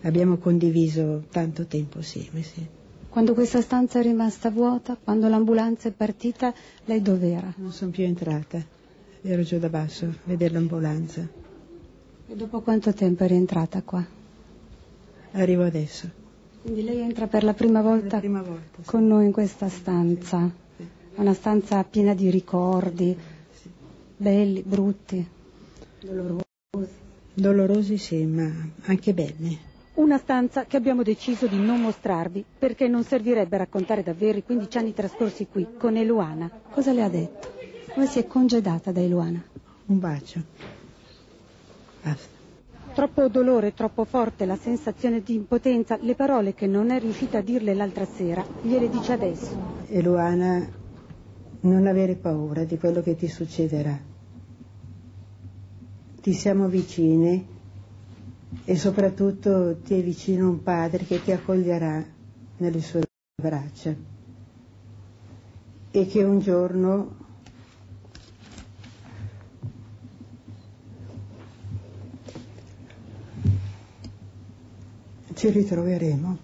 Abbiamo condiviso tanto tempo assieme, sì. Quando questa stanza è rimasta vuota, quando l'ambulanza è partita, lei dov'era? Non sono più entrata, ero giù da basso a vedere l'ambulanza. E dopo quanto tempo è rientrata qua? Arrivo adesso. Quindi lei entra per la prima volta, Sì. con noi in questa stanza. Sì. Una stanza piena di ricordi, Sì. belli, brutti, dolorosi. Dolorosi sì, ma anche belli. Una stanza che abbiamo deciso di non mostrarvi perché non servirebbe raccontare davvero i 15 anni trascorsi qui con Eluana. Cosa le ha detto? Come si è congedata da Eluana? Un bacio. Basta. Troppo dolore, troppo forte la sensazione di impotenza, le parole che non è riuscita a dirle l'altra sera, gliele dice adesso. Eluana, non avere paura di quello che ti succederà. Ti siamo vicini e soprattutto ti è vicino un padre che ti accoglierà nelle sue braccia e che un giorno ci ritroveremo.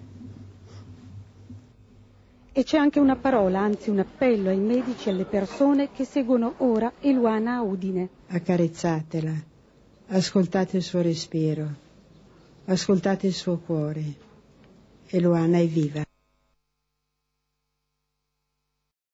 E c'è anche una parola, anzi un appello ai medici e alle persone che seguono ora Eluana a Udine. Accarezzatela, ascoltate il suo respiro, ascoltate il suo cuore. Eluana è viva.